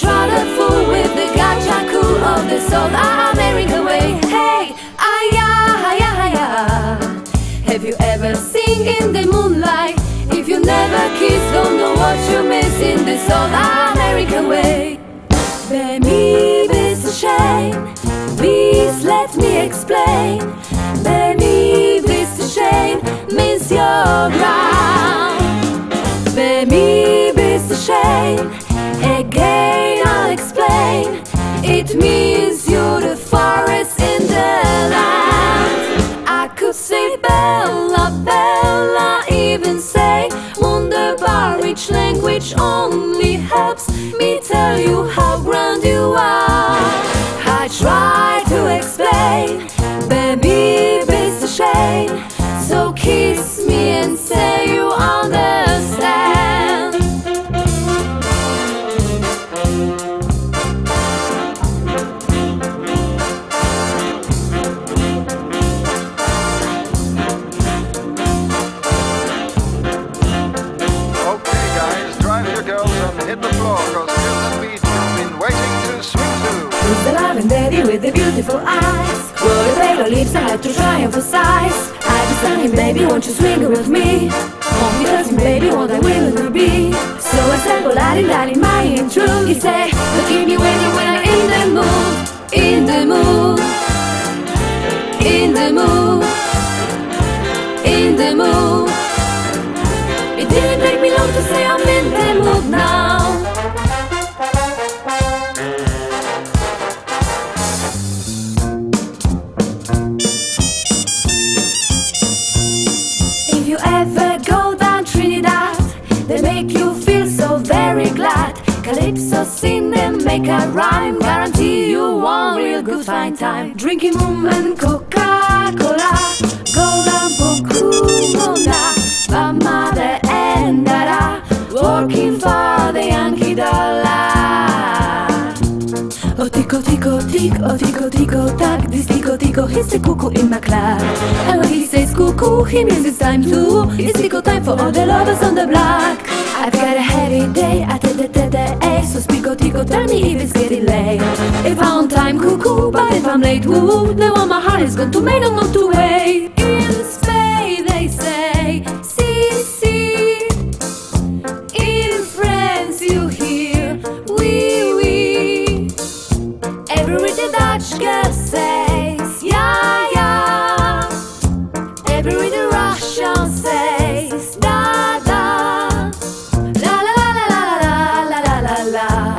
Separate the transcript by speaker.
Speaker 1: try to fool with the gacha cool of the South American way. Hey, have you ever seen in the moonlight? If you never kiss, don't know what you miss in the South American way. Baby, it's a shame. Please let me explain. Baby, it's a shame. Means you're ground. Baby, it's a shame. Again, I'll explain. It means you're the forest in the land. I could say Bella, Bella, even say wunderbar, which language only helps me tell you how grand you are. I try to explain, baby, it's a shame. So kiss me and say you understand.
Speaker 2: Hit the floor, cause Skills Beat you've been waiting to swing to.
Speaker 1: Who's the loving daddy with the beautiful eyes? Will the pale lips I had to try emphasize? I just tell him, baby, won't you swing with me? Won't he tells me, baby, what I will be? So I said, well, darling, my intrude. He said, look at me when I'm in the mood. In the mood. In the mood. In the mood. It didn't take me long to say I'm in the mood now. If you ever go down Trinidad, they make you feel so very glad. Calypso sing them, make a rhyme, guarantee you one real good fine time. Drinking rum and Coca-Cola, go down Pocumona, Bamade and Dada, working for the Yankee dollar. Oh tico tico tick, oh tico tico tack, this tico tico, he's the cuckoo in my club. And when he says cuckoo, he means it's time too. It's tico time for all the lovers on the block. I've got a heavy day, so spico tico, tell me if it's getting late. If I'm on time, cuckoo, but if I'm late, woo, then what my heart is gone to make them not to wait. In Spain they say, si, si. In France you hear, oui, oui. Every the Dutch girl says, yeah, yeah. Every the Russian says, da, da. La, la, la, la, la, la, la, la, la.